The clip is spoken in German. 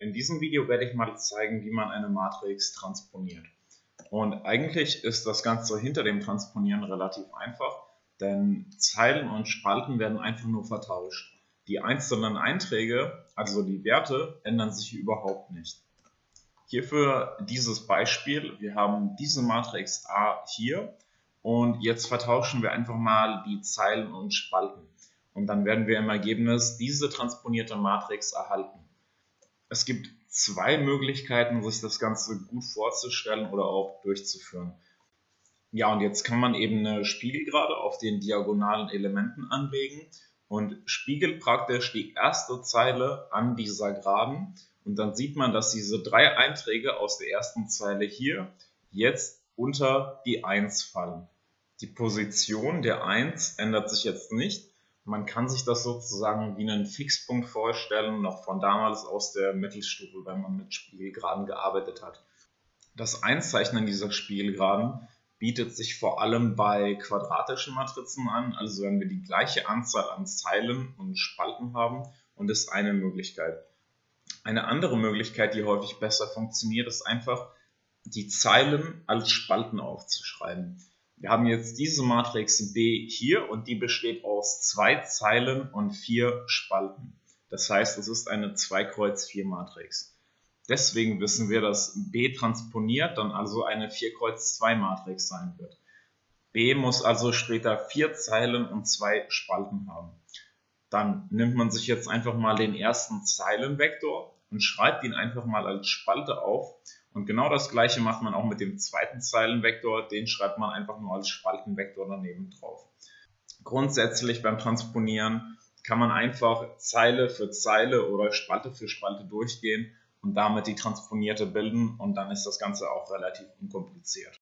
In diesem Video werde ich mal zeigen, wie man eine Matrix transponiert. Und eigentlich ist das Ganze hinter dem Transponieren relativ einfach, denn Zeilen und Spalten werden einfach nur vertauscht. Die einzelnen Einträge, also die Werte, ändern sich überhaupt nicht. Hierfür dieses Beispiel: Wir haben diese Matrix A hier und jetzt vertauschen wir einfach mal die Zeilen und Spalten. Und dann werden wir im Ergebnis diese transponierte Matrix erhalten. Es gibt zwei Möglichkeiten, sich das Ganze gut vorzustellen oder auch durchzuführen. Ja, und jetzt kann man eben eine Spiegelgerade auf den diagonalen Elementen anlegen und spiegelt praktisch die erste Zeile an dieser Geraden. Und dann sieht man, dass diese drei Einträge aus der ersten Zeile hier jetzt unter die 1 fallen. Die Position der 1 ändert sich jetzt nicht. Man kann sich das sozusagen wie einen Fixpunkt vorstellen, noch von damals aus der Mittelstufe, wenn man mit Spiegelgeraden gearbeitet hat. Das Einzeichnen dieser Spiegelgeraden bietet sich vor allem bei quadratischen Matrizen an, also wenn wir die gleiche Anzahl an Zeilen und Spalten haben, und ist eine Möglichkeit. Eine andere Möglichkeit, die häufig besser funktioniert, ist einfach, die Zeilen als Spalten aufzuschreiben. Wir haben jetzt diese Matrix B hier und die besteht aus 2 Zeilen und 4 Spalten. Das heißt, es ist eine 2-Kreuz-4-Matrix. Deswegen wissen wir, dass B transponiert dann also eine 4-Kreuz-2-Matrix sein wird. B muss also später 4 Zeilen und 2 Spalten haben. Dann nimmt man sich jetzt einfach mal den ersten Zeilenvektor und schreibt ihn einfach mal als Spalte auf. Und genau das gleiche macht man auch mit dem zweiten Zeilenvektor, den schreibt man einfach nur als Spaltenvektor daneben drauf. Grundsätzlich beim Transponieren kann man einfach Zeile für Zeile oder Spalte für Spalte durchgehen und damit die transponierte bilden, und dann ist das Ganze auch relativ unkompliziert.